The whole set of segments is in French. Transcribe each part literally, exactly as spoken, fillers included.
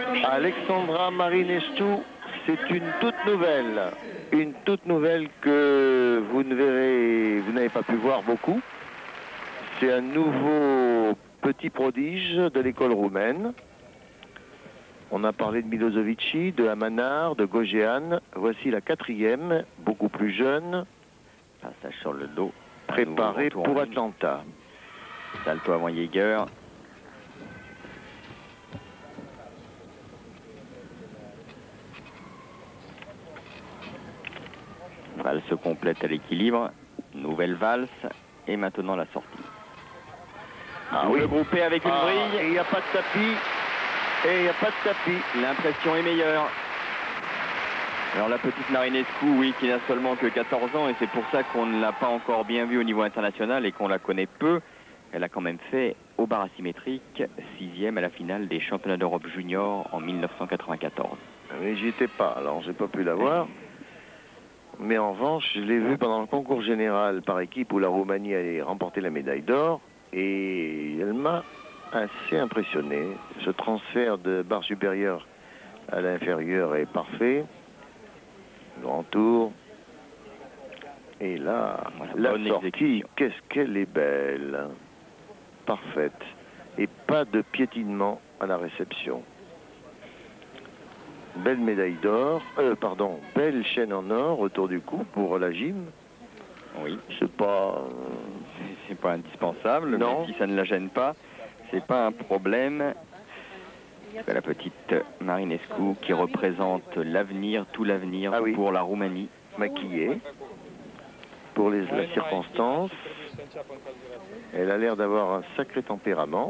Alexandra Marinescu, c'est une toute nouvelle. Une toute nouvelle que vous ne verrez, vous n'avez pas pu voir beaucoup. C'est un nouveau petit prodige de l'école roumaine. On a parlé de Milosevici, de Amanar, de Gojean. Voici la quatrième, beaucoup plus jeune. Passage sur le dos. Préparée pour Atlanta. Salto avant Jaeger. Valse complète à l'équilibre. Nouvelle valse. Et maintenant la sortie. Ah oui. oui, Groupé avec une ah, brille. Et il n'y a pas de tapis. Et il n'y a pas de tapis. L'impression est meilleure. Alors la petite Marinescu, oui, qui n'a seulement que quatorze ans, et c'est pour ça qu'on ne l'a pas encore bien vue au niveau international et qu'on la connaît peu. Elle a quand même fait au bar asymétrique, sixième à la finale des championnats d'Europe junior en mille neuf cent quatre-vingt-quatorze. Mais j'y étais pas, alors j'ai pas pu la voir. Mais en revanche, je l'ai vue pendant le concours général par équipe où la Roumanie a remporté la médaille d'or. Et elle m'a assez impressionné. Ce transfert de barre supérieure à l'inférieur est parfait. Grand tour. Et là, voilà, la sortie, qu'est-ce qu'elle est belle. Parfaite. Et pas de piétinement à la réception. Belle médaille d'or, euh, pardon, belle chaîne en or autour du cou pour la gym. Oui. C'est pas... C'est pas indispensable, non. Mais si ça ne la gêne pas, c'est pas un problème. C'est la petite Marinescu qui représente l'avenir, tout l'avenir ah oui. pour la Roumanie. Maquillée pour les, la circonstance. Elle a l'air d'avoir un sacré tempérament.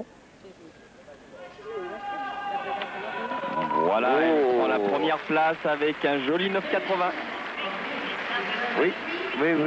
Voilà, oh. Elle prend la première place avec un joli neuf quatre-vingts. Oui, oui, oui.